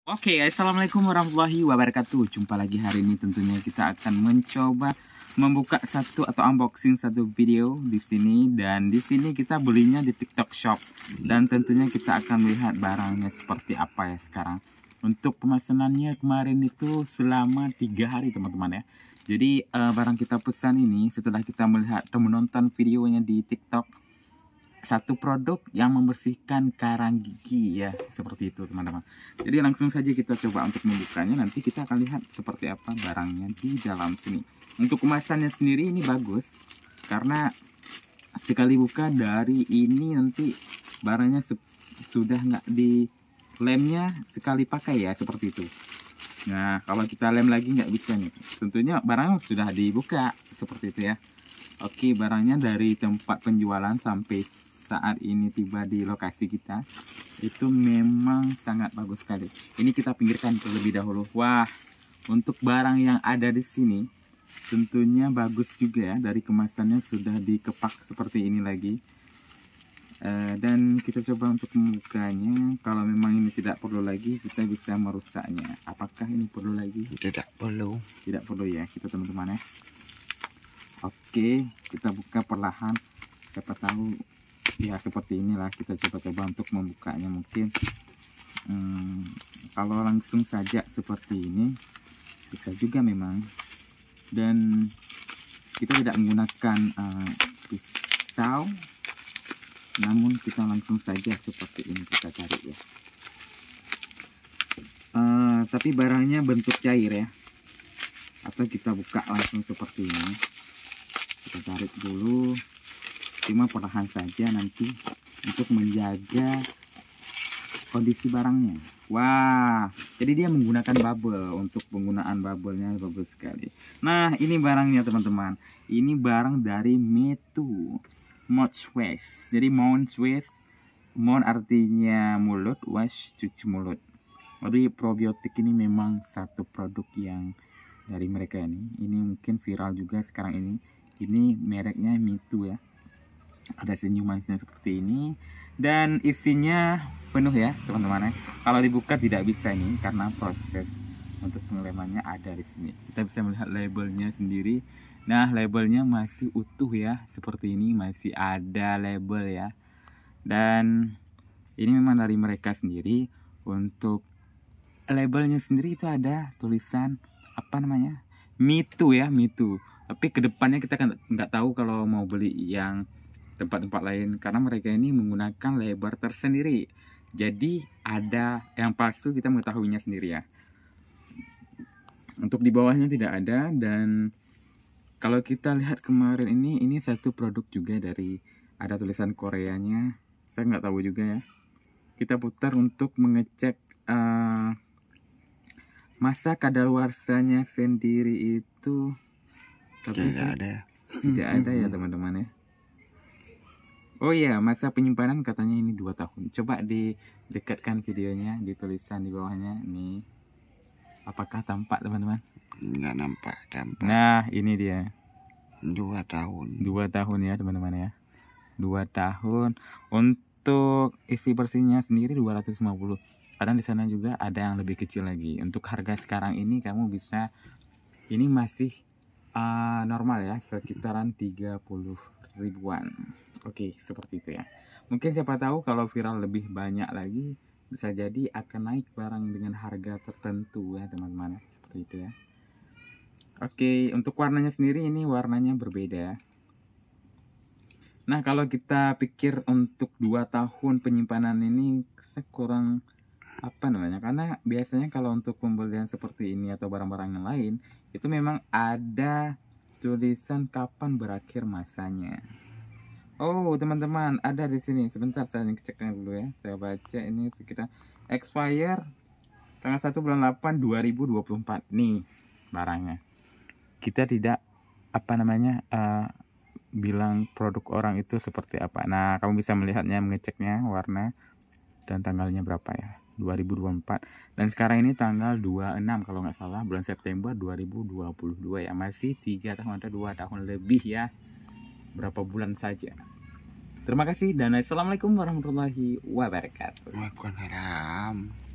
Oke, assalamualaikum warahmatullahi wabarakatuh. Jumpa lagi hari ini. Tentunya kita akan mencoba membuka satu atau unboxing satu video di sini, dan di sini kita belinya di TikTok Shop, dan tentunya kita akan melihat barangnya seperti apa ya sekarang. Untuk pemesanannya kemarin itu selama 3 hari teman-teman ya. Jadi barang kita pesan ini setelah kita melihat atau menonton videonya di TikTok, satu produk yang membersihkan karang gigi ya, seperti itu teman-teman. Jadi langsung saja kita coba untuk membukanya. Nanti kita akan lihat seperti apa barangnya di dalam sini. Untuk kemasannya sendiri ini bagus, karena sekali buka dari ini nanti barangnya sudah nggak di lemnya sekali pakai ya, seperti itu. Nah kalau kita lem lagi nggak bisa nih, tentunya barangnya sudah dibuka seperti itu ya. Oke, barangnya dari tempat penjualan sampai saat ini tiba di lokasi kita itu memang sangat bagus sekali. Ini kita pinggirkan terlebih dahulu. Wah, untuk barang yang ada di sini tentunya bagus juga ya. Dari kemasannya sudah dikepak seperti ini lagi. Dan kita coba untuk membukanya. Kalau memang ini tidak perlu lagi, kita bisa merusaknya. Apakah ini perlu lagi? Tidak perlu. Tidak perlu ya, kita teman-teman ya. Oke, kita buka perlahan. Siapa tahu ya seperti inilah. Kita coba-coba untuk membukanya. Mungkin kalau langsung saja seperti ini bisa juga memang. Dan kita tidak menggunakan pisau, namun kita langsung saja seperti ini kita cari ya. Tapi barangnya bentuk cair ya, atau kita buka langsung seperti ini. Kita tarik dulu, cuma perlahan saja nanti untuk menjaga kondisi barangnya. Wah, jadi dia menggunakan bubble. Untuk penggunaan bubble-nya bagus sekali. Nah, ini barangnya teman-teman. Ini barang dari Metu Mouthwash. Jadi mouthwash, mouth artinya mulut, wash cuci mulut. Jadi probiotik ini memang satu produk yang dari mereka ini. Ini mungkin viral juga sekarang ini. Ini mereknya Metu ya. Ada senyumannya seperti ini. Dan isinya penuh ya teman-teman ya. Kalau dibuka tidak bisa nih, karena proses untuk pengelemannya ada di sini. Kita bisa melihat labelnya sendiri. Nah, labelnya masih utuh ya. Seperti ini masih ada label ya. Dan ini memang dari mereka sendiri. Untuk labelnya sendiri itu ada tulisan apa namanya? Metu ya, Metu. Tapi kedepannya kita kan nggak tahu kalau mau beli yang tempat-tempat lain, karena mereka ini menggunakan lebar tersendiri. Jadi ada yang palsu, kita mengetahuinya sendiri ya. Untuk di bawahnya tidak ada. Dan kalau kita lihat kemarin ini satu produk juga dari, ada tulisan Koreanya. Saya nggak tahu juga ya. Kita putar untuk mengecek masa kadaluarsanya sendiri itu. Tapi tidak ada ya teman-teman ya. Oh iya, masa penyimpanan katanya ini 2 tahun. Coba didekatkan videonya, di tulisan di bawahnya nih. Apakah tampak teman-teman? Nggak nampak. Nah, ini dia. 2 tahun. 2 tahun ya teman-teman ya. 2 tahun. Untuk isi bersihnya sendiri 250. Kadang di sana juga ada yang lebih kecil lagi. Untuk harga sekarang ini kamu bisa, ini masih normal ya, sekitaran 30 ribuan. Oke, seperti itu ya. Mungkin siapa tahu kalau viral lebih banyak lagi, bisa jadi akan naik barang dengan harga tertentu ya teman-teman. Seperti itu ya. Oke, untuk warnanya sendiri ini warnanya berbeda. Nah, kalau kita pikir untuk 2 tahun penyimpanan ini kurang apa namanya, karena biasanya kalau untuk pembelian seperti ini atau barang-barang yang lain itu memang ada tulisan kapan berakhir masanya. Oh teman-teman, ada di sini. Sebentar saya ceknya dulu ya. Saya baca ini sekitar expire tanggal 1 bulan 8 2024 nih barangnya. Kita tidak apa namanya bilang produk orang itu seperti apa. Nah, kamu bisa melihatnya, mengeceknya warna dan tanggalnya berapa ya, 2024. Dan sekarang ini tanggal 26 kalau nggak salah, bulan September 2022 ya. Masih 3 tahun atau 2 tahun lebih ya, berapa bulan saja. Terima kasih dan assalamualaikum warahmatullahi wabarakatuh. Waalaikumsalam.